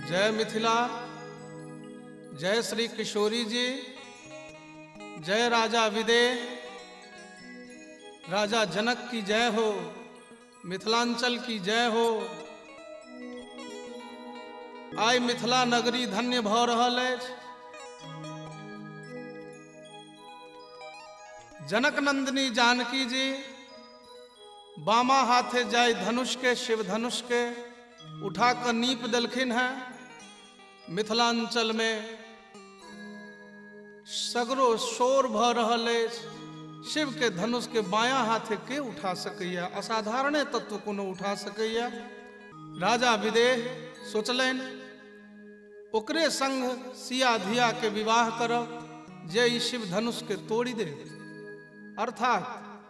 जय मिथिला, जय श्री किशोरी जी, जय राजा विदेह, राजा जनक की जय हो, मिथिलांचल की जय हो। आइ मिथिला नगरी धन्य भ रहल अछि। जनक नंदिनी जानकी जी बामा हाथे जाय धनुष के, शिव धनुष के उठा कर नीप देलखिन है। मिथिलांचल में सगरो शोर भ रहल अछि। शिव के धनुष के बाया हाथे के उठा सकैया, असाधारण तत्व कोनो उठा सकैया। राजा विदेह सोचलनि ओकरे संग सिया धिया के विवाह करब जे ई शिव धनुष के तोड़ी दे, अर्थात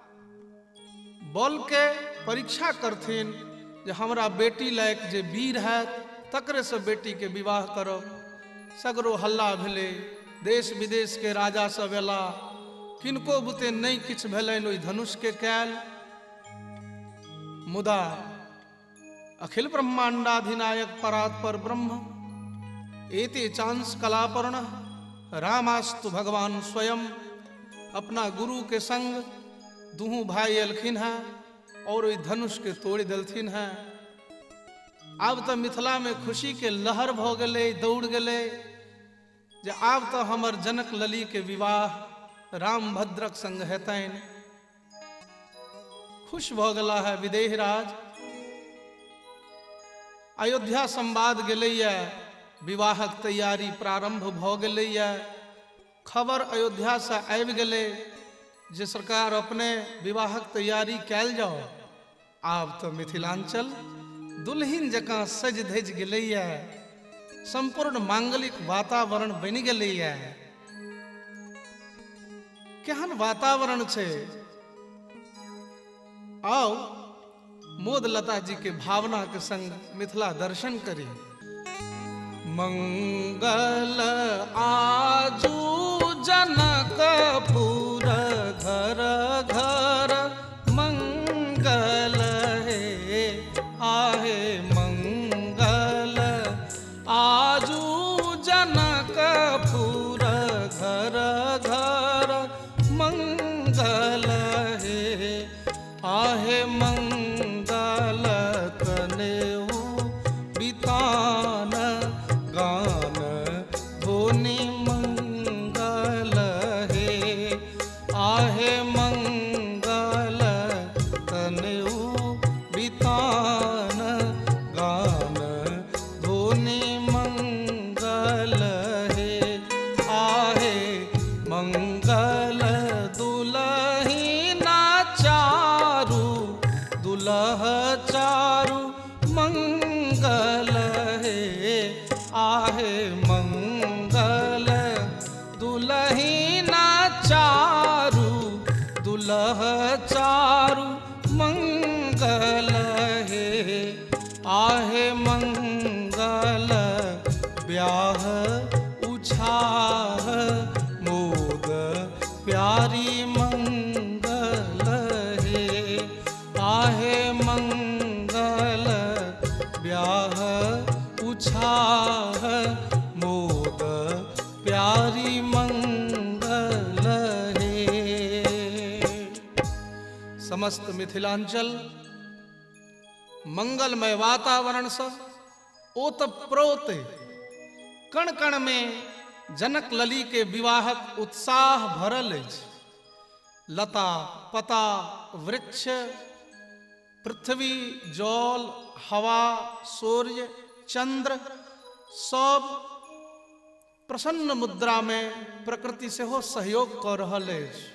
बल के परीक्षा करथिन जे हमरा बेटी लायक जे वीर हैत तकरे से बेटी के विवाह करब। सगरो हल्ला भेलै, देश विदेश के राजा सब एला, किनको बुते नहीं किछ भेलनि ओहि धनुष के कैल। मुदा अखिल ब्रह्मांडाधिनायक परात्पर ब्रह्म एते चांस कलापर्ण रामास्तु भगवान स्वयं अपना गुरु के संग दुहू भाई एलखिन हैं और ओहि धनुष के तोड़ देलथिन हैं। आब तो मिथिला में खुशी के लहर भ गेलै, दौड़ गेलै जे आब तो हमर जनक लली के विवाह राम भद्रक संग हेतनि। खुश भ गेला है विदेह राज। अयोध्या संवाद गेलैया, विवाहक तैयारी प्रारंभ भ गेलैया। खबर अयोध्या से आबि गेलै जे सरकार अपने विवाहक तैयारी कैल जाओ। आब तो मिथिलांचल दुल्हिन जकां सज धज गेलैया, संपूर्ण मांगलिक वातावरण बनि गेलैया। केहन वातावरण छे, आओ मोद लता जी के भावना के संग मिथिला दर्शन करी। मंगल आजू जनकपुर घर घर मंगल है, आहे मंगल आजू जनकपुर घर घर मंगल है, आहे मंगल तनेऊ बितान गान धोनी मंगल है, आहे मंगल तनेऊ बितान गान धोनी मंगल है, आहे मंगल दुलहिना चारू दुलह चारू मंगल है, आहे मंगल दुलहिना चारू दुलह चारू मंगल है, आहे मंगल ब्याह उछाह मोद प्यारी मंगल है, आहे मंगल ब्याह उछाह मोद प्यारी मंगल है। समस्त मिथिलांचल मंगलमय वातावरण से ओतप्रोत कण कण में जनक लली के विवाहक उत्साह भरल अछि। लता पता वृक्ष पृथ्वी जल हवा सूर्य चंद्र सब प्रसन्न मुद्रा में प्रकृति से हो सहयोग कर रहल अछि।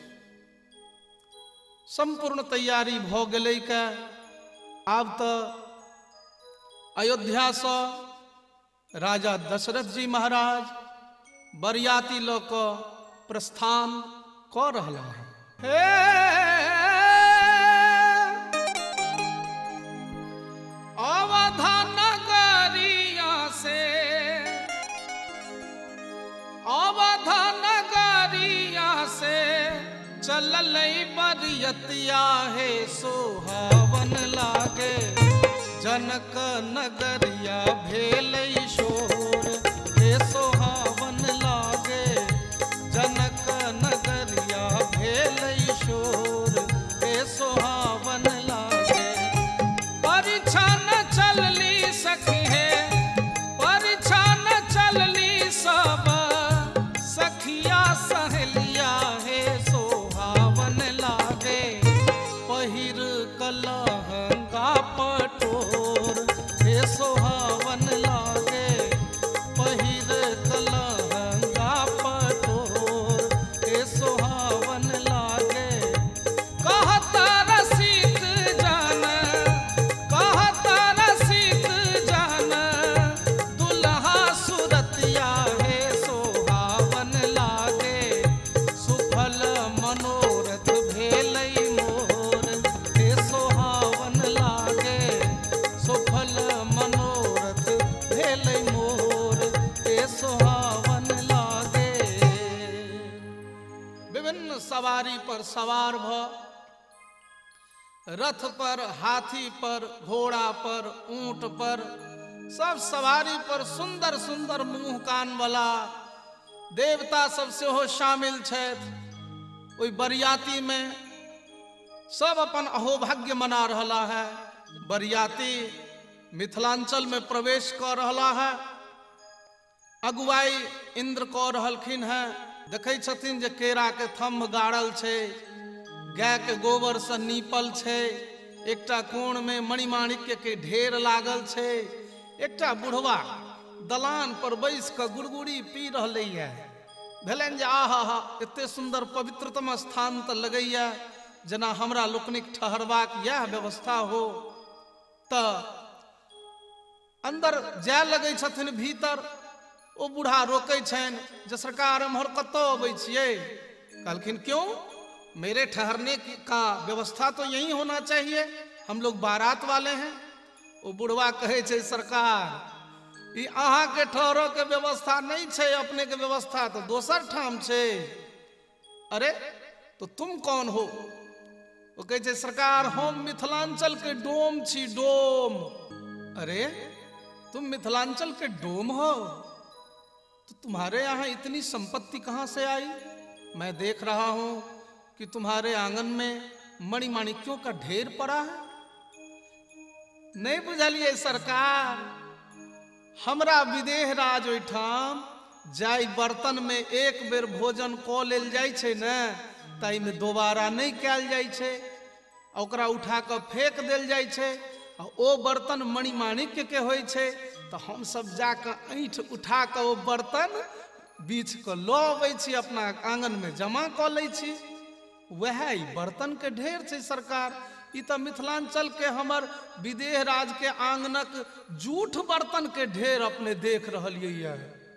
संपूर्ण तैयारी भ गेलै के आब तो अयोध्या से राजा दशरथ जी महाराज बरियाती ल क प्रस्थान क रहला है। अवधा नगरिया से अवधा नगरिया से चललै बरियतिया है, सोहावन लागे जनक नगरिया भेलै शोर हे सोहावन लागे। जनक नगरिया भेलै शोर हे सोहावन लागे। परीक्षा न चलली सखी है, परीक्षा न चलली सब सखिया सहेलिया हे सोहावन लागे। पहिर कलहंगा पटोर हे सोहावन लागे। पहिर कलहंगा पटोर हे सोहावन लागे। कहत रसिक जन, कहत रसिक जन दुल्हा सुरतिया हे सोहावन लागे। सुफल मनोरथ भेलै मोर हे सोहावन लागे। सुफल मनोरथ भेलै मोर हे सोहावन लागे। विभिन्न सवारी पर सवार भ रथ पर, हाथी पर, घोड़ा पर, ऊंट पर, सब सवारी पर सुंदर सुंदर मुंह कान वाला देवता सब सेहो शामिल छथि। ओई बरियाती में सब अपन अहोभाग्य मना रहा है। बरियाती मिथिलांचल में प्रवेश कर रहा है। अगुवाई इंद्र कऽ रहलखिन है। देखै छथिन जे केरा के थम्भ गाड़ल छै, गाय के गोबर से नीपल छै, एकटा कोण में मणिमाणिक्य के ढेर लागल छै। एकटा बुढ़वा दलान पर बैस कऽ गुड़गुड़ी पी रहलै है। भेलनि जे आहा एते सुंदर पवित्रतम स्थान तऽ लगैया जेना हमरा लोकनिक ठहरबाक यह व्यवस्था हो। तऽ अंदर जाय लगै छथिन भीतर। ओ बूढ़ा रोकै छनि जे सरकार एम्हर कतऽ अबै छियै? कहलखिन क्यों, मेरे ठहरने का व्यवस्था तो यही होना चाहिए, हम लोग बारात वाले हैं। ओ बुढ़वा कहे छै सरकार ई अहाँ के ठहरो के व्यवस्था नहीं छै, अपने के व्यवस्था तो दोसर ठाम छै। अरे तो तुम कौन हो? वो कहे छै सरकार हम मिथिलांचल के डोम छी, डोम। अरे तुम मिथिलांचल के डोम हो तो तुम्हारे यहाँ इतनी संपत्ति कहाँ से आई? मैं देख रहा हूं कि तुम्हारे आंगन में मणिमाणिक्यों का ढेर पड़ा है। नहीं बुझलिए सरकार, हमरा विदेह राज ओहिठाम जाय बर्तन में एक बेर भोजन कऽ लेल जाइ छै ने, ताई में दोबारा नहीं कयल जाइ छै, ओकरा उठा कऽ फेंक देल जाइ छै। ओ बर्तन मणिमाणिक्य के होइ छै। तो हम सब जाकर ऐंठ उठा कर वो बर्तन बीछ के लऽ अबै छी, अपना आंगन में जमा कऽ लै छी। वह बर्तन के ढेर छै सरकार। ई तो मिथिलांचल के हमर विदेह राज के आंगनक जूठ बर्तन के ढेर अपने देख रहलियै।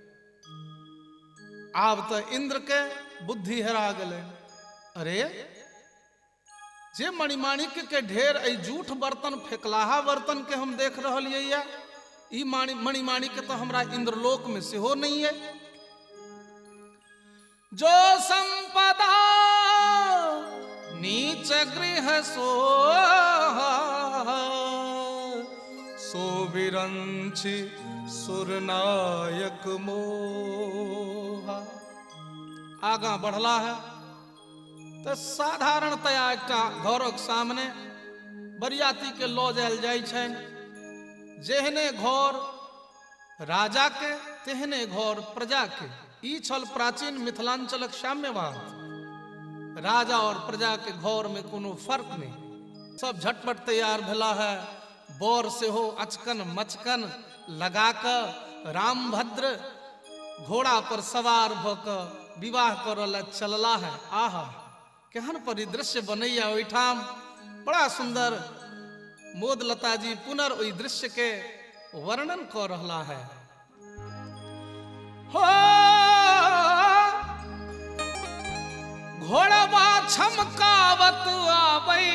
आब तो इंद्र के बुद्धि हेरा गेलै। अरे जे मणिमाणिक्य के ढेर ऐ जूठ बर्तन, फेकलाहा बर्तन के हम देख रहलियै, ई मणिमाणिक्य तो हमरा इंद्रलोक में सेहो नहीं है। जो संपदा नीच गृह सो विरंचि सुरनायक मोहा। आगा बढ़ला है तो साधारणतया एकटा घरक सामने बरियाती के लऽ जायल जाइ छनि। जेहने घर राजा के तेहने घर प्रजा के। ई छल प्राचीन मिथिलांचलक साम्यवाद। राजा और प्रजा के घर में कोनो फर्क नहीं। सब झटपट तैयार भेला है। बर सेहो अचकन मचकन लगा कर रामभद्र घोड़ा पर सवार भ क विवाह करल चलला है। आहा केहन परिदृश्य बनैया ओहिठाम। बड़ा सुंदर मोदलता जी पुनर ओहि दृश्य के वर्णन कर रहा है। हो घोड़वा छमकावत आबै,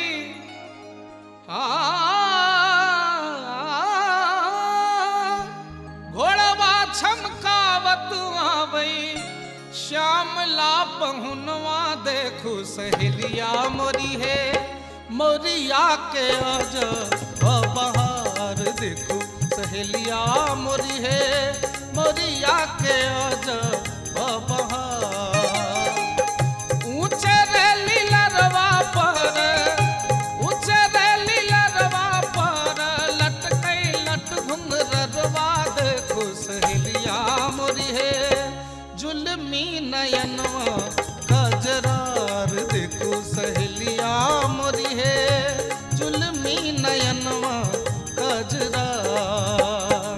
घोड़वा छमकावत आबै, श्यामला पहुनवा देखू सहेलिया मोरी है, मोरिया के अज बहार देखो सहेलिया मोरी है, मोरिया के अजब बहार। ऊंचे रेली लरवा पर, ऊंचे रेली लरवा पर लटके लट घुंघरवा देखो सहेलिया मोरी है, जुल्मी नयनवा कजरार देखो सहेलिया मोरी है, जुल्मी नयनवा कजरार।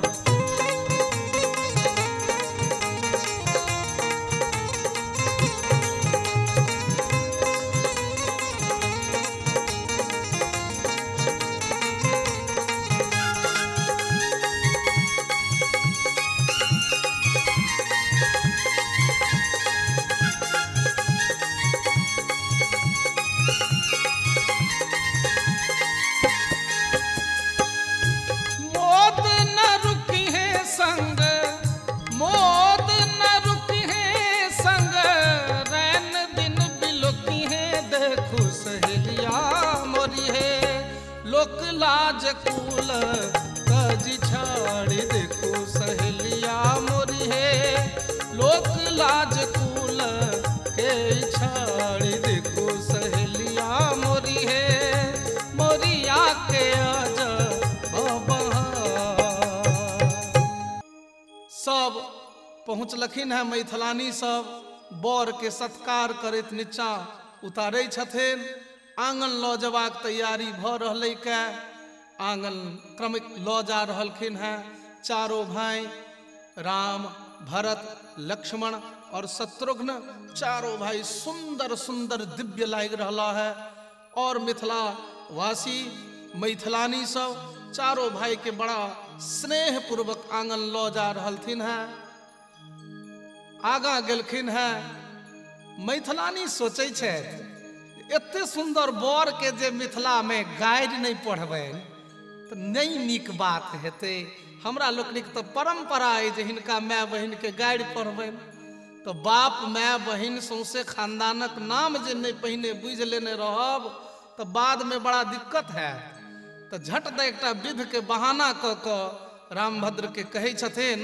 लोक लाज कूल कज छाड़ी देखो सहेलिया मोरी है, लोक लाज कूल के छाड़ी देखो सहेलिया मोरी है, मोरिया के अजब बहार। सब पहुँचलखिन है मैथिलानी सब, बर के सत्कार करैत नीचा उतारै छथिन। आंगन लऽ जबाक तैयारी भऽ रहलै के, आंगन क्रमिक लऽ जा रहलखिन हैं। चारों भाई राम, भरत, लक्ष्मण और शत्रुघ्न, चारों भाई सुंदर सुंदर दिव्य लाग रहा है। और मिथिला वासी मैथिलानी सब चारों भाई के बड़ा स्नेह पूर्वक आंगन लऽ जा रहलथिन हैं। आगा गेलखिन हैं। मैथिलानी सोचै छै एते सुंदर बर के जे मिथिला में गाइड नहीं पढ़बै तो नहीं नीक बात हेतै। हमरा लोकनिक तो परंपरा है जे हिनका माय बहिन के गाइड पढ़बै, तो बाप माय बहिन सौंसे खानदानक नाम जे नहीं पहिने बुझ लेने रहब तो बाद में बड़ा दिक्कत है। तो झट दे एकटा विध के बहाना क रामभद्र के कहै छथिन,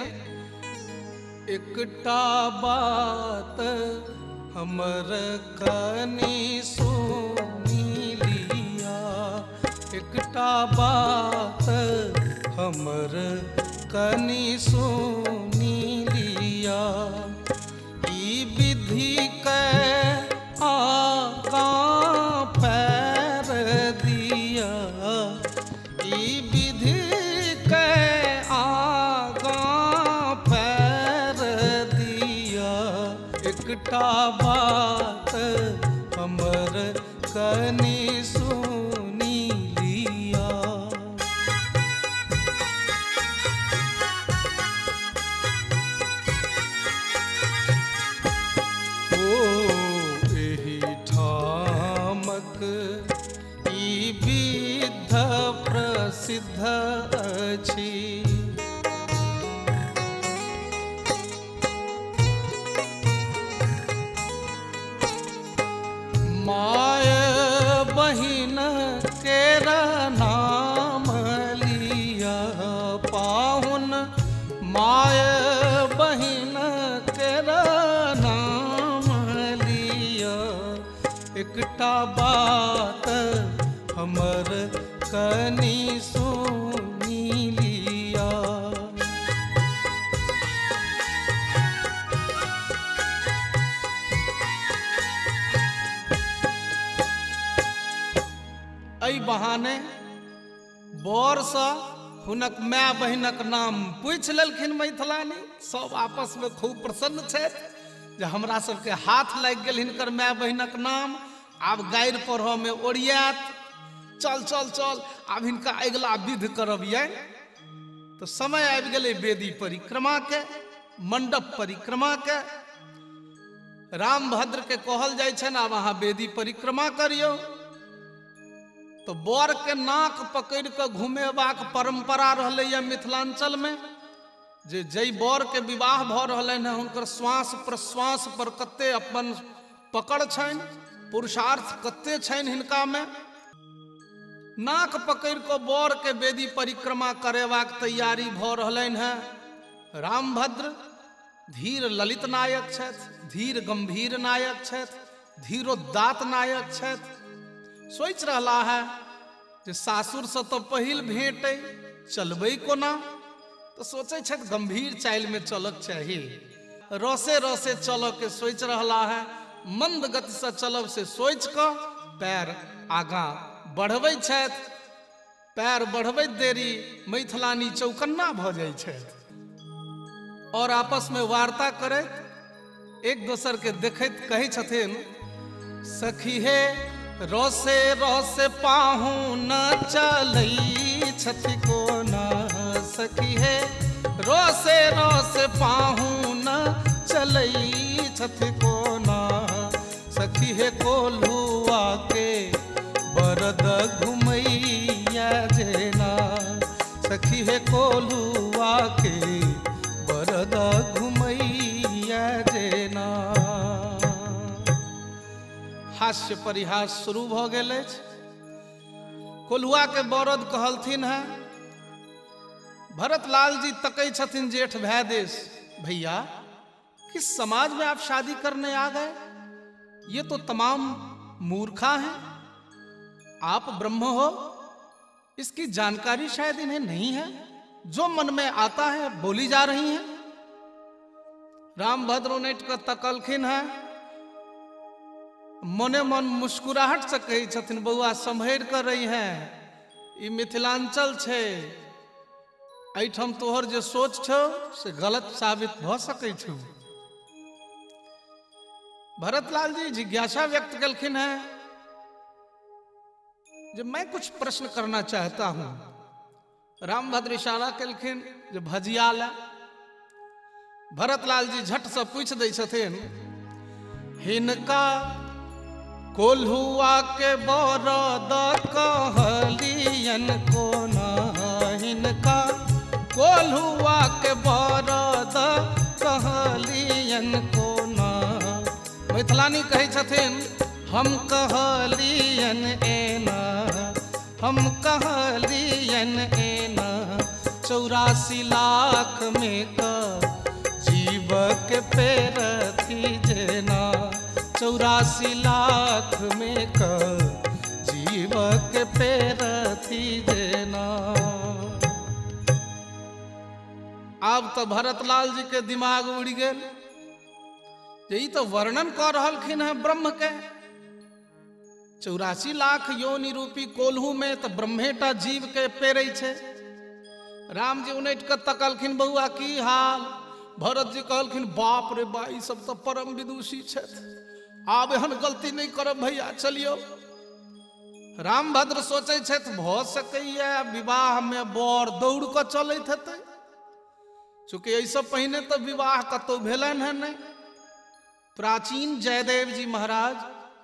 एकटा बात हमर कनी सुनी लिया, एकटा बात हमर कनी सुनी लिया, ई विधि के आगा पैर दिया, ई विधि के आगा पैर दिया, एकटा बात हमर कनी सुनी लिया। ओ एही ठामक ई विध प्रसिद्ध अछि, माय बहिन केरा नाम लिया पाहुन, माय बहिन केरा नाम लिया, एकटा बात हमर कनी सुनी लिया। एहि बहाने बर सँ हुनक माय बहिनक नाम पूछि लेलखिन मैथिलानी। सब आपस में खूब प्रसन्न छथि जे हमरा सबके हाथ लागि गेल हिनकर माय बहिनक नाम। आब गारि पढ़ऽ में ओरियात, चल चल चल आब हिनका अगिला विध करबियनि। तो समय आबि गेलै वेदी परिक्रमा के, मंडप परिक्रमा के। रामभद्र के कहल जाइ छनि आब अहाँ वेदी परिक्रमा करियौ। तो बर के नाक पकड़ के घुमेबाक परंपरा रहलै मिथिलांचल में, जे जै बर के विवाह भ रहलनि हैं हुनकर श्वास प्रश्वास पर कते अपन पकड़ छनि, पुरुषार्थ कते छनि हिनका में। नाक पकड़ को बर के बेदी परिक्रमा करेबाक तैयारी भ रहलनि हैं। रामभद्र धीर ललित नायक छथि, धीर गंभीर नायक छथि, धीरोदात्त नायक छथि। सोचि रहला है जे सासुर से तो पहिल भेंट चलबै कोना, तो सोचे छथि गंभीर चाल में चलक चाहिए। रसे रसे चल के सोचि रहला है, मंद गति से चलब से सोच क पैर आगा बढ़बै छथि। पैर बढ़बैत देरी मैथिलानी चौकन्ना भ जाइ छथि और आपस में वार्ता करैत एक दोसर के देखैत कहै छथिन, सखी हे रसे रसे पाहुन चलै छथि कोना। सखी हे रसे रसे पाहुन चलै छथि कोना। सखी हे कोल्हुआ के बरद घुमैया जेना। सखी हे कोल्हुआ के बरद घुमैया जेना। हास्य परिहास शुरू भ गेल अछि। कोल्हुआ के बरद कहलथिन है। भरत लाल जी तकै छथिन जेठ भै देश, भैया किस समाज में आप शादी करने आ गए? ये तो तमाम मूर्खा हैं। आप ब्रह्म हो, इसकी जानकारी शायद इन्हें नहीं है। जो मन में आता है बोली जा रही हैं। रामभद्र उनट के तकलखिन है। मने मन मुस्कुराहट से कही छथिन, बउआ संभर कर रही हैं। ई मिथिलांचल छे, एहिठाम तोहर जे सोच छौ से गलत साबित भ सकै छौ। भरतलाल जी जिज्ञासा व्यक्त कलखिन है, जब मैं कुछ प्रश्न करना चाहता हूं। रामभद्र इशारा कलखिन जो भजिया ला। भरतलाल जी झट से पूछ दै छथिन, हिनका कोल्हुआ के बरद कहलियन कोना। हिनका कोल्हुआ के बरद कहलियन कोना। मैथिलानी कहे छथिन, हम कहलियन एना, हम कहलियन एना। 84 लाख में का जीव के पैर थी जेना। 84 लाख में का जीव के पैर थी जेना। अब तो भरतलाल जी के दिमाग उड़ गेल। यही तो वर्णन कर रहलखिन है ब्रह्म के। 84 लाख योनि रूपी कोल्हू में तो ब्रह्मेटा जीव के पेरै छे। राम जी उनट के तकलखिन, बउआ की हाल? भरत जी कहलखिन, बाप रे बा, ई सब तो परम विदुषी छथि। आब एहन गलती नहीं करब भैया, चलियो। रामभद्र सोचे छथि, भ सकैया विवाह में बर दौड़ क चलैत हेतै, चूंकि एहिसँ पहिने तो विवाह कतौ भेलनि है नहीं। प्राचीन जयदेव जी महाराज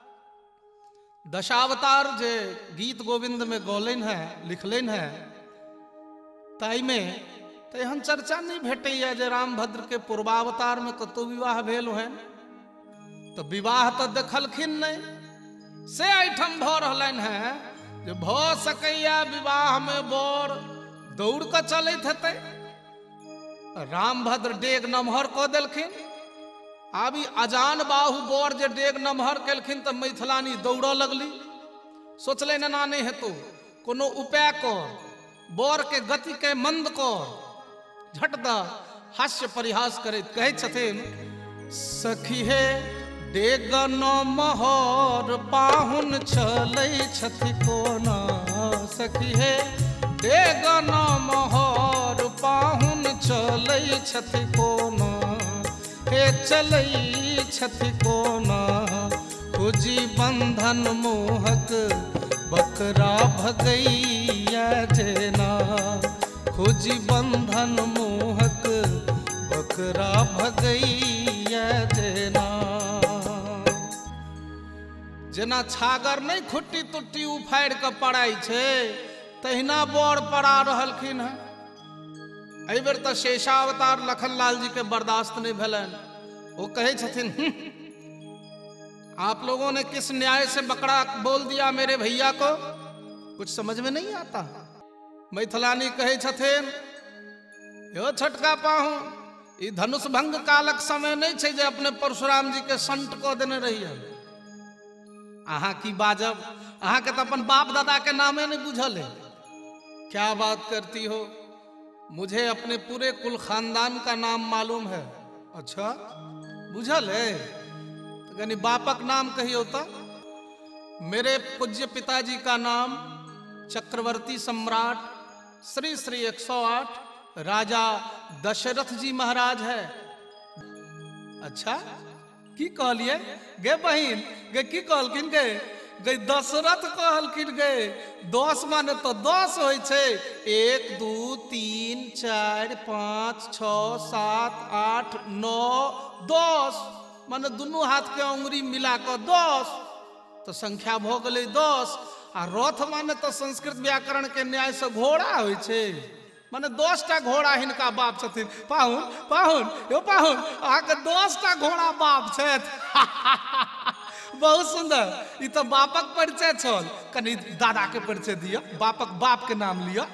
दशावतार जे गीत गोविंद में गौलन है, लिखलन है, ताई में तो एहन चर्चा नहीं भेटैया जे रामभद्र के पूर्वावतार में कतौ विवाह भेल है। तो विवाह तो देखलखिन नहीं, से एहिठाम भ रहलन है जे भ सकैया विवाह में बर दौड़ क चलैत हेतै। रामभद्र डेग नमहर क देलखिन। आबी अजान बाहु बर जे डेग नमहर केलखिन तो मैथिलानी दौड़ लगली। सोचले ना नहीं हेतु, कोनो उपाय कर, बर के गति के मंद कर। झट द हास्य परिहास करैत कहै छथिन, सखी हे डेग नमहर पाहुन चलै छथि कोना। सखी हे डेग नमहर पाहुन चलै छथि कोना। हे चलै छथि कोना, खोजी बंधन मोहक बकरा भगैया जेना। खोजी बंधन मोहक बकरा भगैया जेना। जेना छागर नहीं खुट्टी तुट्टी उफाड़ के पड़ाई छे, तहिना बर पड़ा रहलखिन है। एहि बेर तो शेषावतार लखनलाल जी के बर्दाश्त नहीं भेलन। वो कहे छथिन, आप लोगों ने किस न्याय से बकरा बोल दिया मेरे भैया को? कुछ समझ में नहीं आता। मैथिलानी कहे छथिन, यो छटका पाहु, ई धनुष भंग कालक समय नहीं छे जे अपने परशुराम जी के संट को देने रहिए। अहाँ की बाजब, अहाँ के तो अपन बाप दादा के नामे नहीं बुझल है। क्या बात करती हो, मुझे अपने पूरे कुल खानदान का नाम मालूम है। अच्छा बुझल है, तो यानी बापक नाम कहियो तो। मेरे पूज्य पिताजी का नाम चक्रवर्ती सम्राट श्री श्री 108 राजा दशरथ जी महाराज है। अच्छा की कहलिए गे बहिन, गे की कहलखिन गे? गे दशरथ कहलखिन गे 10 माने तो 10 होय छे। 1 2 3 4 5 6 7 8 9 10 माने दुनू हाथ के अंगुरी मिला कर 10 तो संख्या भ गेलै 10। आ रथ माने तो संस्कृत व्याकरण के न्याय से घोड़ा होय छे, माने 10 टा घोड़ा हिनका बाप छथिन। पाहुन पाहुन यो पाहुन, आके 10 टा घोड़ा बाप छथि। बहुत सुंदर, ई तो बापक परिचय छल। कनी दादा के परिचय दिया, बापक बाप के नाम लिया।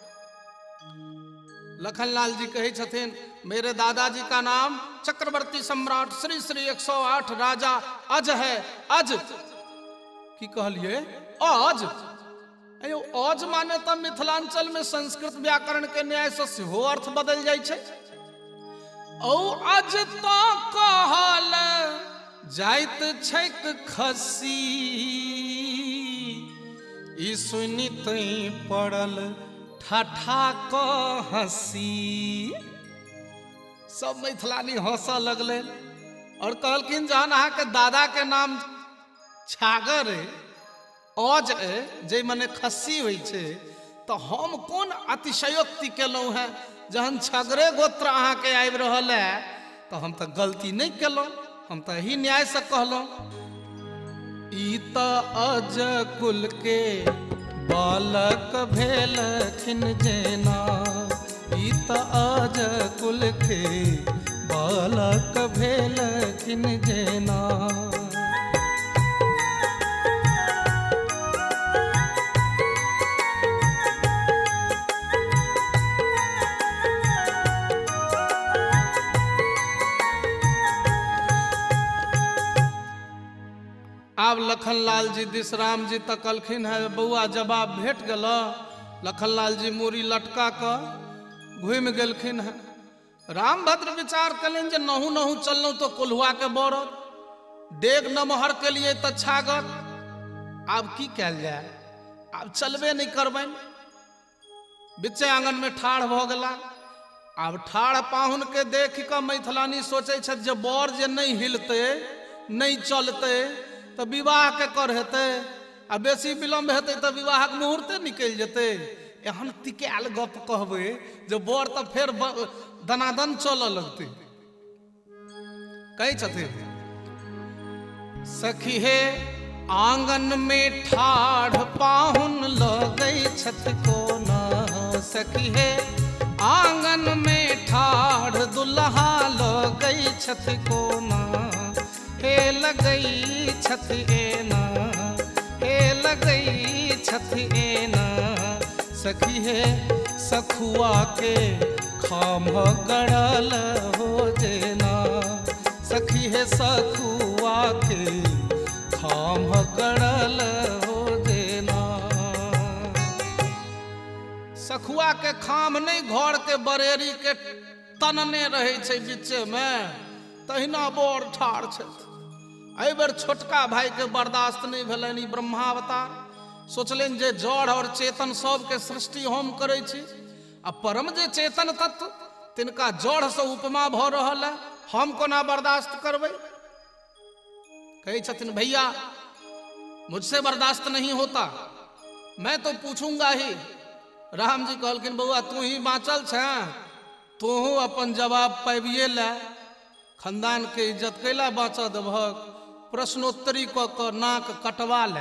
लखनलाल जी कहे छथिन, मेरे दादाजी का नाम चक्रवर्ती सम्राट श्री श्री 108 राजा अज है। अज की कहलिए? अज। अयो अज माने तो मिथिलांचल में संस्कृत व्याकरण के न्याय से सेहो अर्थ बदल जाय छे। औ अज तो कहल जाइत छैक खसी, ई सुनित पड़ल ठाठा क हंसी। सब मैथिलानी हंसऽ लगले और कहलखिन, जहन अहाँ के दादा के नाम छागर है, अज है, जे मने खस्सी होय छे, तो हम कोन अतिशयोक्ति केलहुं है? जहन छगरे गोत्र अहाँ के आबि रहल है तो हम तो गलती नहीं केलहुं, हम तो यही न्याय से कहलहुं। ई त अज कुल के बालक भेलखिन जेना, ई त अज कुल के बालक भेलखिन जेना। आब लखनलाल जी दिसराम जी तकलखिन है, बउआ जवाब भेट गेल। लखनलाल जी मूरी लटका कर घूमि गेलखिन है। रामभद्र विचार कलन जे नहु नहु चललहुं तो कोल्हुआ के बरद, डेग नमहर के लिए तो छागर। आब की कैल जाए, आब चलबे नहीं करबैन। बिच्चे आंगन में ठाढ़ भ गेला। आब ठाढ़ पाहुन के देख कऽ मैथिलानी सोचै छथि जे बर जे नहीं हिलते नहीं चलते तो विवाह के कर हेतै, आ बेसी विलम्ब हेतै तो विवाहक मुहूर्ते निकलि जेतै। एहन तिकायल गप कहबै जे बर तो फेर दनादन चलऽ लगतै। कहै छथिन, सखी हे आंगन में ठाढ़ पाहुन लगै छथि कोना। सखी हे आंगन में ठाढ़ दुल्हा लगै छथि कोना। हे लगई छथि एना, हे लगई छथि एना। सखी है सखुआ के खाम गड़ल हो जेना। सखी है सखुआ के खाम गड़ल हो जेना। सखुआ के खाम नहीं, घर के बरेरी के तनने रहे छे बीचे में, तहिना बर ठाढ़ छथि। एहि बेर छोटका भाई के बर्दाश्त नहीं भेलनि। ब्रह्मावतार सोचलनि जे जड़ और चेतन सबके सृष्टि हम करै छी, आ परम जे चेतन तत्व तिनका जड़ से उपमा भ रहल है, हम कोना बर्दाश्त करबै। कहे छथिन, भैया मुझसे बर्दाश्त नहीं होता, मैं तो पूछूंगा ही। राम जी कहलखिन, बउआ तू ही बाँचल छे, तू अपन जवाब पाबिए ला। खानदान के इज्जत कैला बाँचऽ देबहक, प्रश्नोत्तरी क के नाक कटवा ले।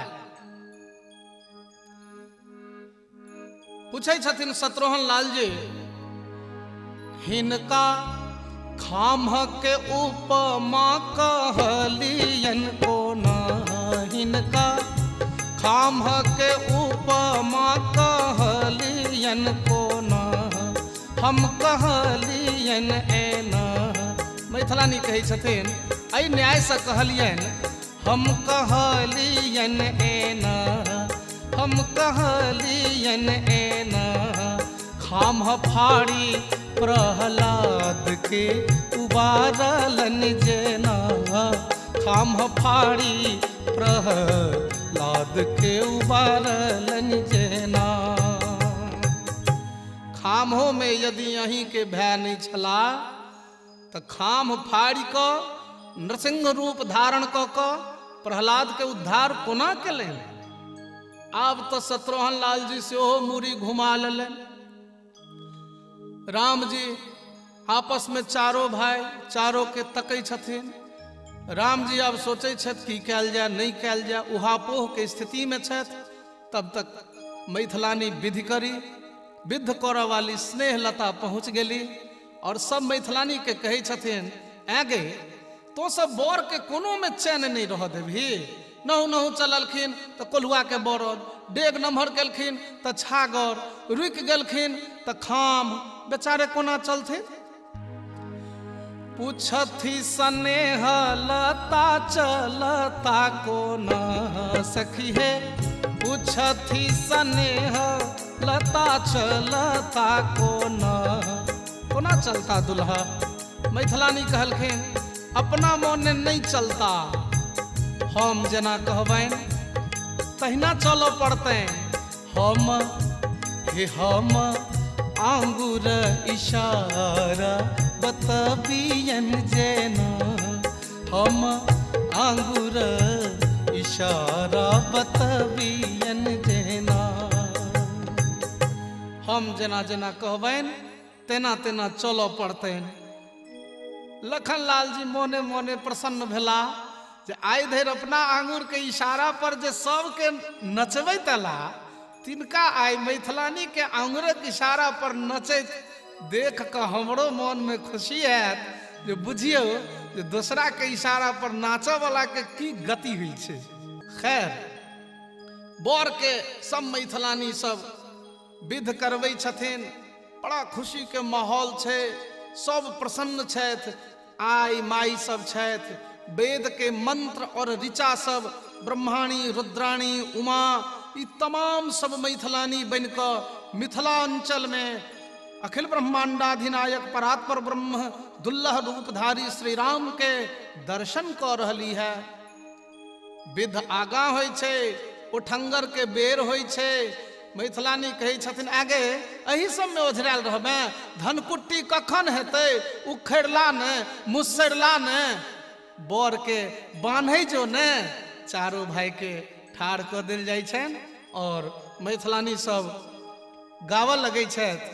पूछे छथिन शत्रुघ्न लाल जी, हिनका खाम के उपमा कहलियन कोना। हिनका खाम के उपमा कहलियन को न हम कहलियन एना। मैथिलानी कहै छथिन एहि न्याय से कहलियन हम कहलियन एना हम कहलियन एना। खाम फाड़ी प्रहलाद के उबारलन जेना खाम फाड़ी प्रहलाद के उबारलन जेना। खामों में यदि अहीं के भय नहीं छला तो खाम फाड़ी क नृसिंह रूप धारण क प्रहलाद के उद्धार कोना केले। आब तो शत्रुघ्न लाल जी से मूरी घुमा लेलन। राम जी आपस में चारों भाई चारों के तकै छथिन। राम जी अब सोचे छथि की कैल जाए नहीं कैल जाए, उहापोह के स्थिति में छथि। तब तक मैथिलानी विधि करी, विध करऽ वाली स्नेहलता पहुँच गेली और सब मैथिलानी के कहै छथिन आगे तो सब बर के कोनो में चैन नहीं रह देभी। नहु नहु चललखिन तो कोल्हुआ के बरद, डेग नम्हर केलखिन तो छागर, रुकि गेलखिन तो खाम, बेचारे कोना चलथिन। पूछथि स्नेह लता चलता कोना सखी है, पूछथि स्नेह लता चलता कोना कोना चलता दुल्हा। मैथिलानी कहलखिन अपना मोने नहीं चलता, हम जना कहबैन तहिना चलो पड़ते। हम आंगुर इशारा बतबियन जेना हम आंगुर इशारा बतबियन जेना। हम जना जना कहबैन तेना तेना चलो पड़ते। लखन लाल जी मोने मोने प्रसन्न भेला जे आइ धरि अपना आंगुर के इशारा पर जे सबके नचबै तला, तिनका आइ मैथिलानी के आंगुरक इशारा पर नचैत देख कऽ हमरो मन में खुशी हैत जे बुझियौ जे दूसरा के इशारा पर नाचऽ वाला के की गति हुई छै। खैर बर के सब मैथिलानी सब विध करबै छथिन, बड़ा खुशी के माहौल छै, सब प्रसन्न छथि। आई माई सब छथि, वेद के मंत्र और ऋचा सब ब्रह्माणी रुद्राणी उमा ई तमाम सब मैथिलानी बन कऽ मिथिलांचल में अखिल ब्रह्मांडाधिनायक परात्पर ब्रह्म दुल्लह रूपधारी श्री राम के दर्शन कऽ रहली है। विध आगा होइ छै, उठंगर के बेर होइ छै। मैथिलानी कहै छथिन आगे एही सब में ओझरायल रहबै, धनकुट्टी कखन हेतै, उखड़ला ने मुसरला ने, बर के बान्है जो ने। चारों भाई के ठाढ़ कऽ देल जाइ छनि और मैथिलानी सब गावऽ लगै छथि।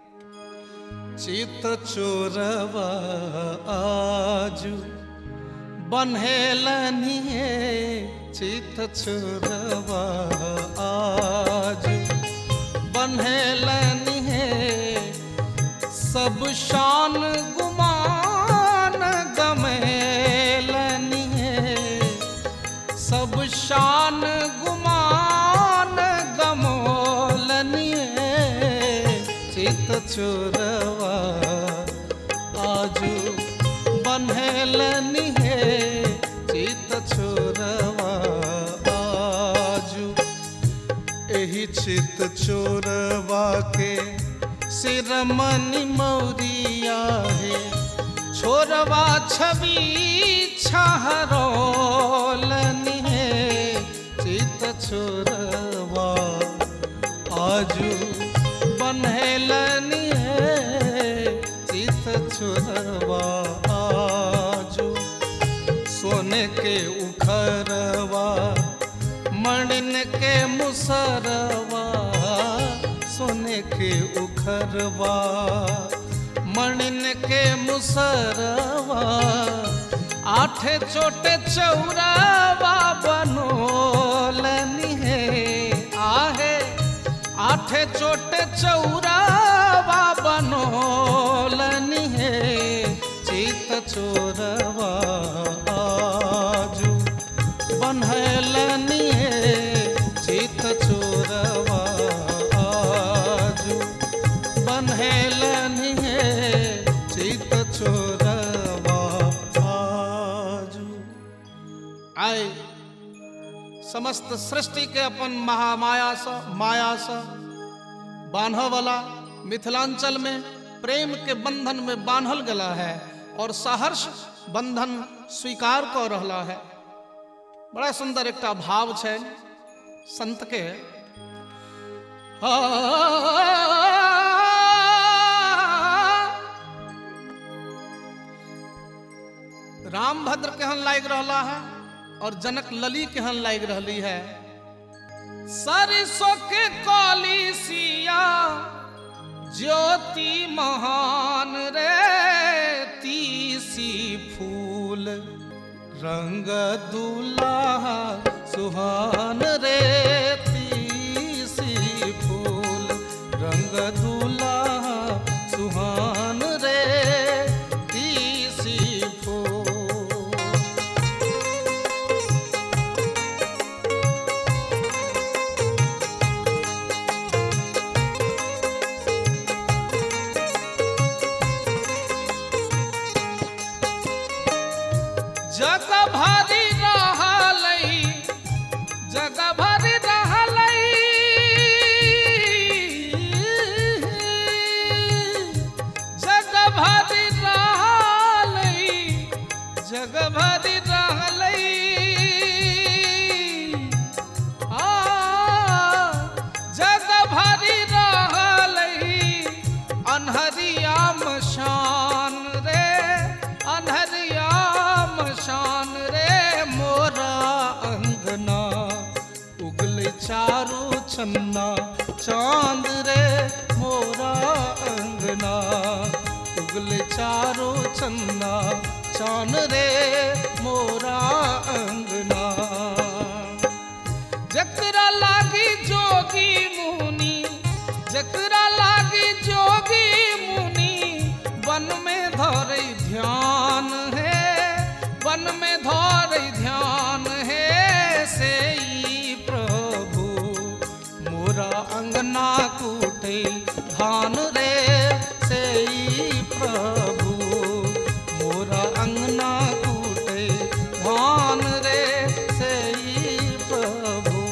चित चोरवा आजू बन्हेलनि हे, चित चोरवा आजू बन्हेलनि हे, सब शान गुमान गमेलनि हे, सब शान गुमान गमोलनि हे। चित चोरवा आजू बन्हेलनि हे, चित चोरवा आजू। एही चित चोरवा के सिरमनि मौरिया है, छोरवा छवि छहरोलनि हे। चित चोरवा आजू बन्हेलनि हे, चित चोरवा आजू। सोने के उखरवा मणिन के मुसरवा, सोने के उखरवा मणिन के मुसरवा, आठे चोटे चौरावा बनोलनि हे। आहे आठे चोटे चौरावा बनोलनि हे, चित चोरवा आजू बन्हेलनि हे, समस्त सृष्टि के अपन महामाया से माया से बांधे वाला मिथिलांचल में प्रेम के बंधन में बांधल गला है और सहर्ष बंधन स्वीकार कर रहा है। बड़ा सुंदर एक भाव है संत के। रामभद्र केहन लाग रहा है और जनक लली केहन लाग रही है। सरसों के कली सिया ज्योति महान रे तीसी फूल रंग दुल्हा सुहान रे तीसी फूल रंग दुल्हा सुहान रे तीसी फूल। जग भरी रहलई जग भरी रहलई जग भरी रहलई जग भरी रहलई जग भरी रहलई अनहरिया मशान रे अनहरिया शान रे मोरा अंगना उगले चारों छन्ना चांद रे मोरा अंगना उगले चारों छन्ना चांद रे मोरा अंगना। जकरा लागी जोगी मुनि जकरा लागी जोगी मुनि वन में धरे ध्यान है वन में धर ध्यान है से प्रभु मोरा अंगना कूटे धान रे से प्रभु मोरा अंगना कूटे धान रे से प्रभु।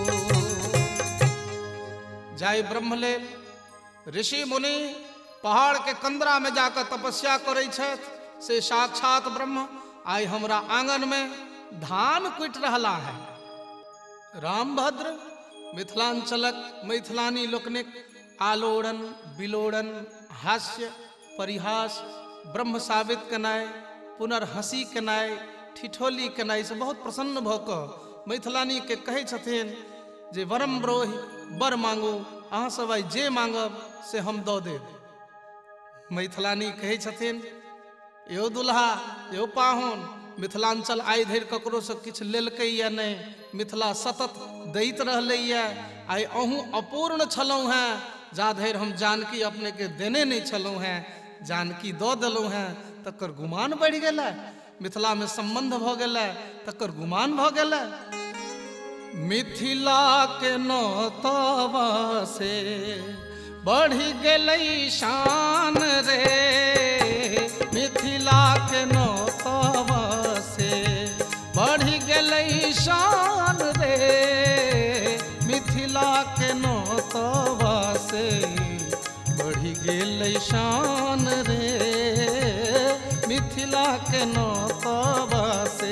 जाय ब्रह्मले ऋषि मुनि पहाड़ के कंदरा में जाकर तपस्या करे से साक्षात ब्रह्म आई हमरा आंगन में धान कुट रहा है। रामभद्र मिथिलांचलक मैथिलानी लोकनिक आलोड़न बिलोड़न हास्य परिहास ब्रह्म साबित कनाय पुनर्हसी कनाय ठिठोली कनाय से बहुत प्रसन्न भक मैथिलानी के कहे छथिन जे वरम ब्रोहि बर मांगो अहाँ सब आई जे मांगब से हम दऽ देब। मैथिलानी कहे छथिन यो दुल्हा यो पाहुन मिथिलांचल आइ धरि ककरो से किछु लेलकै या नहीं मिथिला सतत दैत रहलै या आइ अहूँ अपूर्ण छलहुँ हैं जा धरि हम जानकी अपने के देने नहीं छलहुँ हैं जानकी दऽ देलहुँ हैं तकर गुमान बढ़ि गेलै मिथिला में संबंध भऽ गेलै तकर गुमान भऽ गेलै। मिथिला के नौतवा से बढ़ि गेलै शान रे मिथिला के नौतवा से बढ़ि गेलै शान रे मिथिला के नौतवा से बढ़ि गेलै शान रे मिथिला के नौतवा से।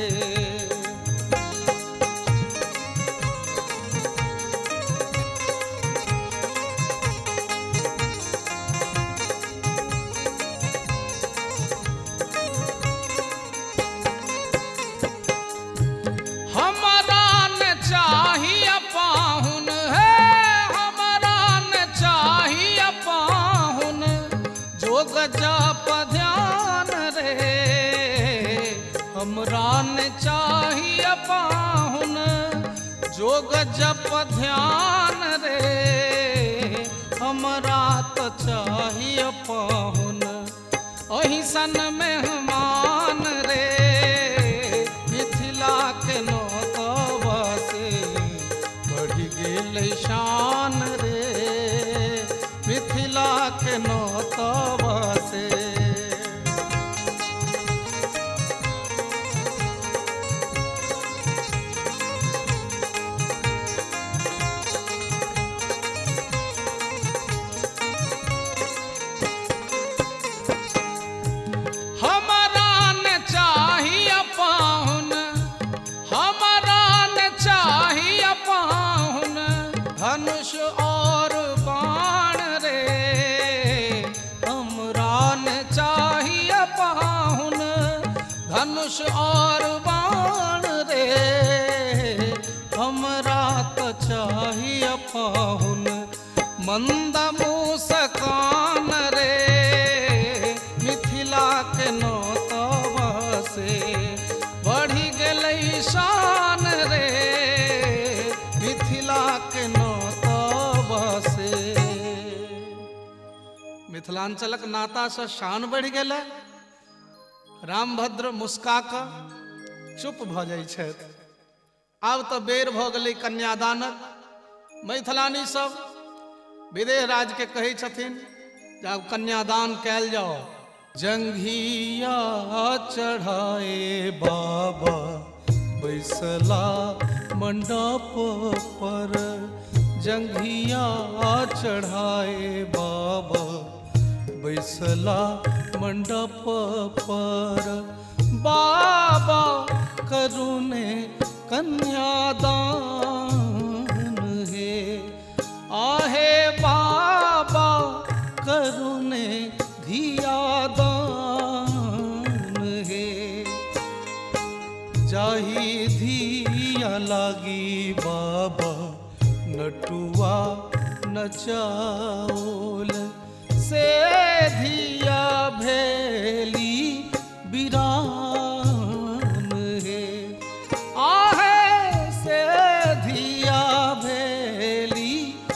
जप ध्यान रे हमरा ने चाहिए पाहुन जोग जप ध्यान रे हमरा तो चाहिए पाहुन अही सन मेहमान रे मिथिला के नौतवा से बढ़ि गेलै शान रे मिथिला के नौतवा से। और बाण रे, हमरा तो चाहिए पाहुन मंद मुस्कान रे, मिथिला के नौतवा से बढ़ी गेलै शान रे, मिथिला के नौतवा से। मिथिलांचलक नाता से शान बढ़ि गेलै। रामभद्र मुस्का कऽ चुप भऽ जाइ छथि। आब तऽ बेर भऽ गेलै कन्यादानक। मैथिलानी सब विदेह राज के कहै छथिन जे आब कन्यादान कयल जाओ। जंघिया चढ़ाए बाबा बैसला मंडप पर, जंघिया चढ़ाए बाबा बैसला मंडप पर, बाबा करुणे कन्यादान हे, आहे बाबा करुणे धियादान हे। जाहि धिया लागी बाबा नटुआ नचाओल, से धिया भेली बिरान हे, आहे से धिया भेली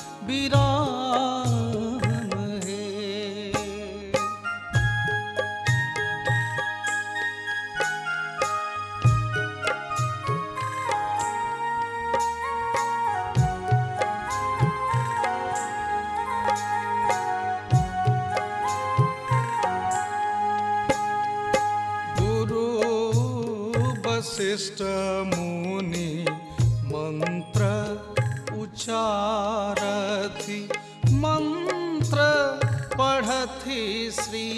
बिरान हे। वशिष्ठ मुनि मंत्र उच्चारथि, मंत्र पढ़थि श्री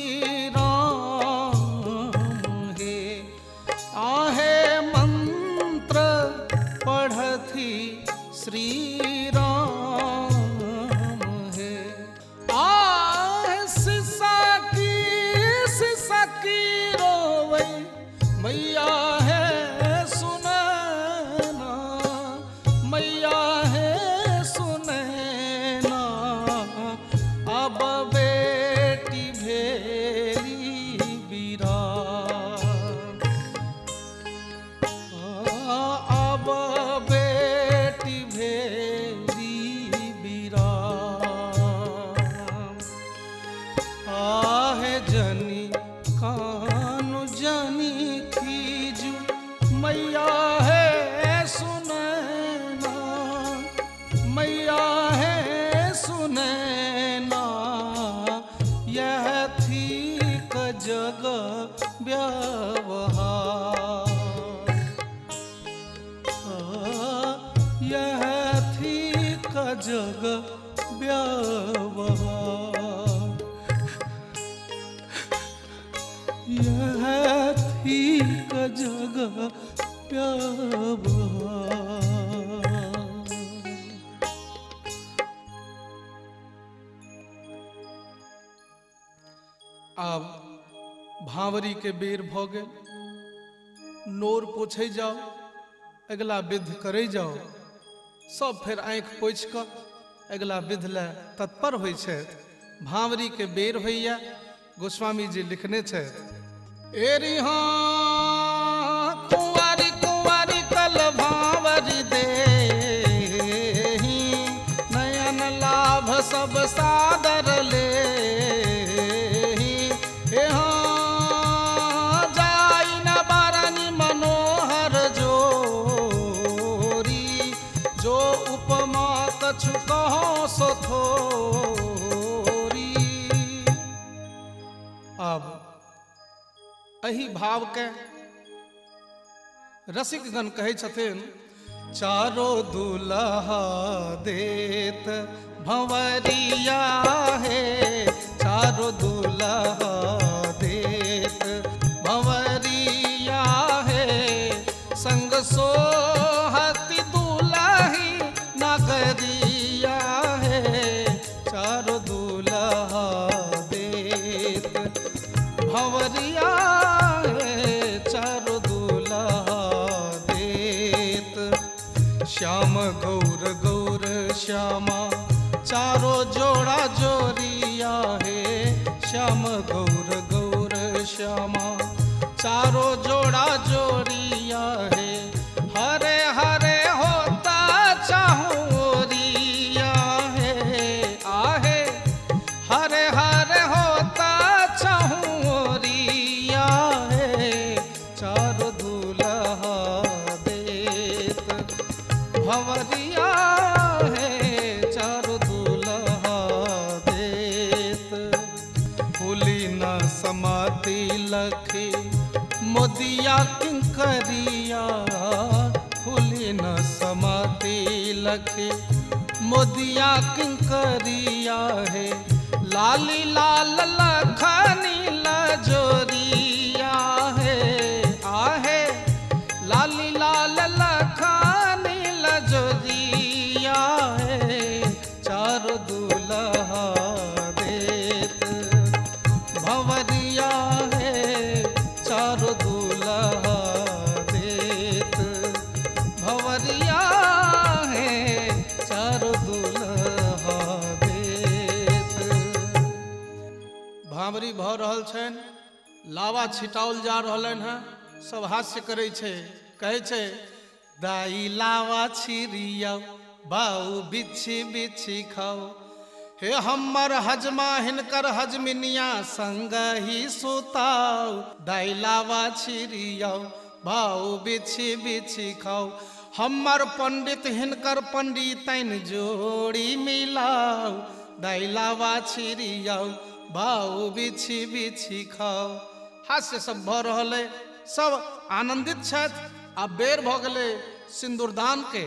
राम हे, आहे मंत्र पढ़थि श्री राम हे। आहे सिसा की रोवै मैया है सुनैना, मैया है सुनैना, अब बेटी भेली बिरान, अब बेटी भेली बिरान। आहे जनी कानु जनी खीजू, मैया है सुनैना, मैया है सुनैना, यह थी क जग व्यवहार, यह थी क जग व्यवहार, यह थी क जग व्यवहार। आब भावरी के बेर भ गेल। नोर पोछे जाओ, अगला विध करे जाओ। सब फिर आँख पोछि कऽ अगला विध ले तत्पर होइ छथि। भावरी के बेर होइया। गोस्वामी जी लिखने छथि, एरी हाँ कुंवारी कुंवारी कल भावरी देहि, नयन लाभ सब सादर लेहि। हे हाँ जाई न बरनी मनोहर जोरी, जो उपमा कछु कहो सो थोरी। अब एही भाव के रसिकगण कहै छथिन, चारो दुल्हा देत भंवरिया है, चारो दुल्हा देत भंवरिया है, संग सोहती दुल्ही नगरिया है, चारो दुल्हा देत भंवरिया है, चारो श्यामा चारों जोड़ा जोरिया है श्याम गौर गौर श्यामा चारों जोड़ा जोरिया है हरे हरे होता चाहूरिया है आहे हरे हरे होता चाहूरिया है चारों दूल्हा देत भंवरिया है चारों दूल्हा देत फूली न समाती लखी मोदिया किंकरिया फूली न समाती लखी मोदिया किंकरिया है लाली लाल लखनी लजोरिया है आहे लाली लाल लखनी लजोरिया है चारों दूल्हा देत भंवरिया है चारों दूल्हा देत भंवरिया है चारों दूल्हा देत। भांवरी भ रहल छन लावा छिटाओल जा रहलन है सब हास्य करे छे कहे छे दाई लावा छिरिया बाऊ बिछी बिछी खाओ हे हमर हजमा हिनकर हजमिनिया संग ही सुताओ दाई लावा छिरियाओ बाऊ बिछी बिछी खाओ हमर पंडित हिनकर पंडितन जोड़ी मिलाओ दाई लावा छिरियाओ बाऊ बिछी बिछी खाओ। हास्य सब भ रहले सब आनंदित छथि आ बेर भ गेलै सिंदूरदान के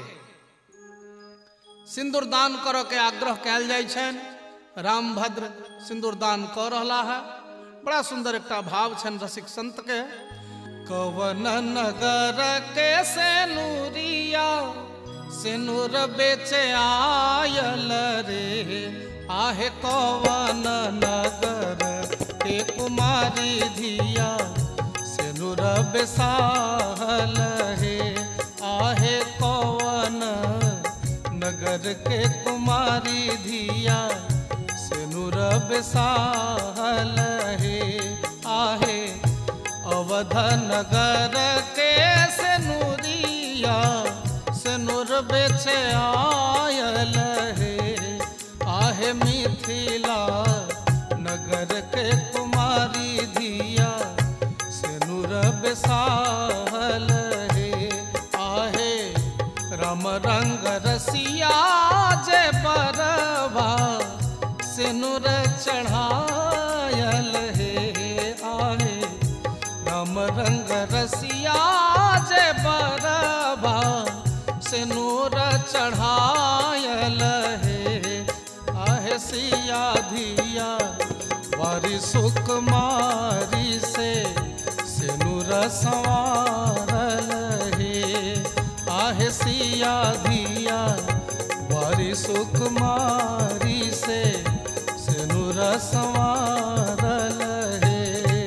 सिंदूरदान करऽ के आग्रह कयल जाइ छनि रामभद्र सिंदूरदान कऽ रहला है बड़ा सुंदर एकटा भाव छनि रसिक संत के कवन नगर के सेनुरिया सेनुर बेचे आयल रे आहे कवन नगर के कुमारी धिया सेनुर बेसाहल हे आहे कवन नगर के कुमारी धिया सेनुर बेसाहल हे आहे अवध नगर के सेनुरिया सेनुर बेचे आयल हे आहे मिथिला नगर के कुमारी धिया सेनुर बेसाहल हे आहे राम रंग रसिया जे बरवा सेनुर चढ़ायल हे आहे राम रंग रसिया जे बरवा सेनुर चढ़ायल हे आहे सिया धिया वारी सुकुमारी से सेनुर संवारल हे आहे सिया धिया वारी सुकुमारी से सेनुर संवारल हे।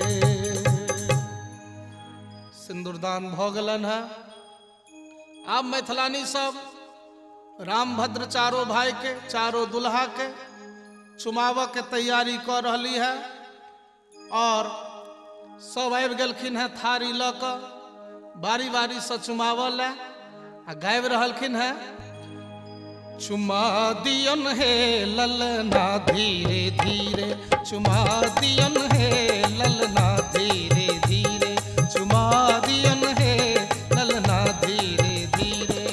सिंदूरदान भ गेलन है आब मैथिलानी सब रामभद्र चारों भाई के चारों दुल्हा के चुमाव के तैयारी कर रही है और सब आबि गेलखिन है थारी ल क बारी बारी से चुमावल आ गाबि रहलखिन है चुमा दियन हे ललना धीरे धीरे चुमा दियन हे ललना धीरे धीरे चुमा दियन हे ललना धीरे धीरे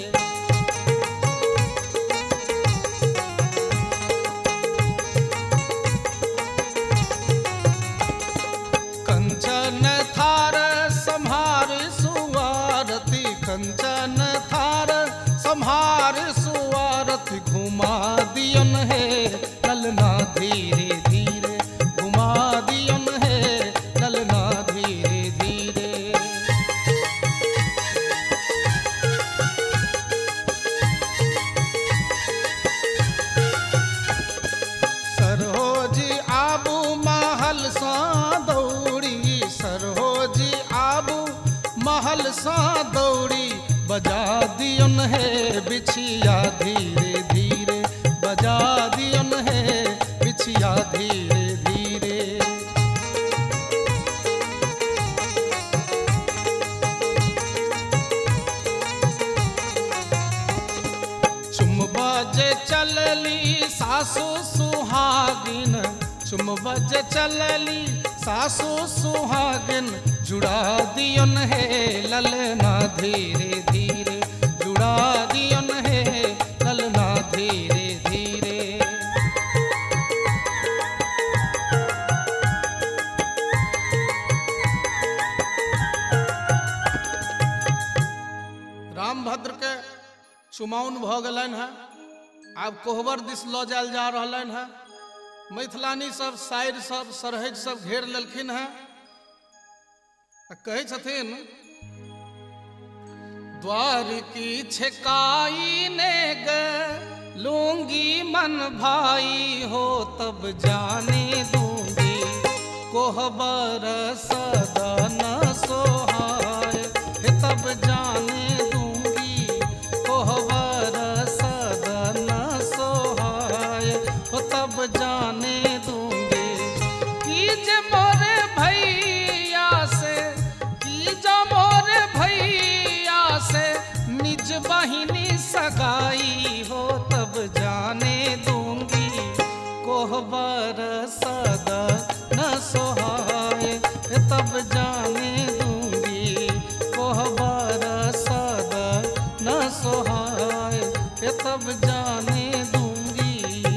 कंचन थार संहार सुवारती कंचन थार संहार सुवारती घुमा दियन है ललना धीरे धीरे घुमा दियन है ललना धीरे धीरे सरहोजी आबू महल सा दौड़ी सरहोजी आबू महल सा दौड़ी बजा दियन है बिछिया धीरे धीरे सिया धीरे धीरे। बजे चलली सासु सुहागिन, चुम बजे चलली सासु सुहागिन, जुड़ा दियन है ललना धीरे धीरे, जुड़ा दियन है ललना धीरे धीरे। रामभद्र के चुमाउन भ गलन है, आब कोहबर दिस ल जायल जा रहलन है। मैथिलानी सब शायर सब सरहज सब घेर लेलखिन है। कहे छथिन द्वार की छकाई ने ग लूंगी मन भाई हो, तब जाने दूंगी कोहबर सदन सोहाय, तब जाने दूंगी कोहबर सदन सोहाय, तब जाने दूंगे कीज मोरे भैया से, कीज मोरे भैया से निज बहिनी सगाई हो, तब जाने दूंगी कोहबर सदन सोहाय, तब जाने दूंगी कोहबर सदन सोहाय, तब जाने दूंगी।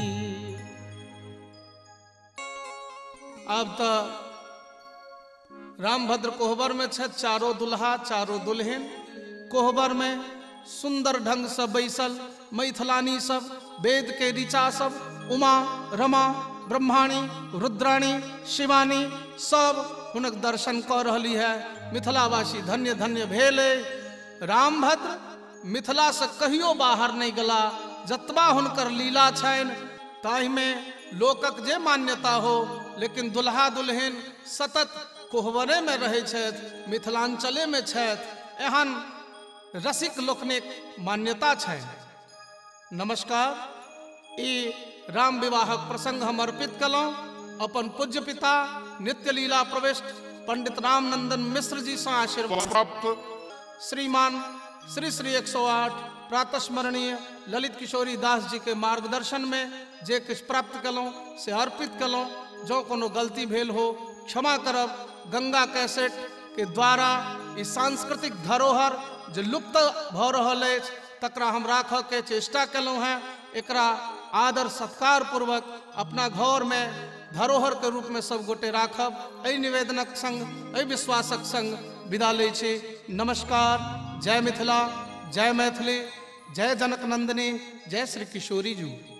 अब तो रामभद्र कोहबर में छे, चारों दुल्हा चारों दुल्हन कोहबर में सुंदर ढंग से बैसल। मैथिलानी सब वेद के ऋचा सब, उमा रमा ब्रह्माणी रुद्राणी शिवानी सब हुनक दर्शन कर रही है। मिथिलावासी धन्य धन्य भेले। रामभद्र मिथिला से कहियो बाहर नहीं गला, जतबा हुनकर लीला छन ताहि में लोकक जे मान्यता हो, लेकिन दुल्हा दुल्हन सतत कोहबरे में रहे छथि, मिथिलांचले में छथि, एहन रसिक लोकनिक मान्यता छै। नमस्कार। ई राम विवाहक प्रसंग हम अर्पित कलहुँ अपन पूज्य पिता नित्य लीला प्रविष्ट पंडित रामनंदन मिश्र जी से आशीर्वाद प्राप्त श्रीमान श्री श्री 108 प्रातस्मरणीय ललित किशोरी दास जी के मार्गदर्शन में जे किछ प्राप्त कलहुँ से अर्पित कलहुँ। जो कोनो गलती भेल हो क्षमा करब। गंगा कैसेट के द्वारा ई सांस्कृतिक धरोहर जो लुप्त भ रहल अछि तकरा हम राखऽ के चेष्टा कलहुँ हैं। एकरा आदर सत्कार पूर्वक अपना घर में धरोहर के रूप में सब गोटे राखब। एहि निवेदनक संग एहि विश्वासक संग विदा लै छी। नमस्कार। जय मिथिला, जय मैथिली, जय जनक नंदिनी, जय श्री किशोरी जी।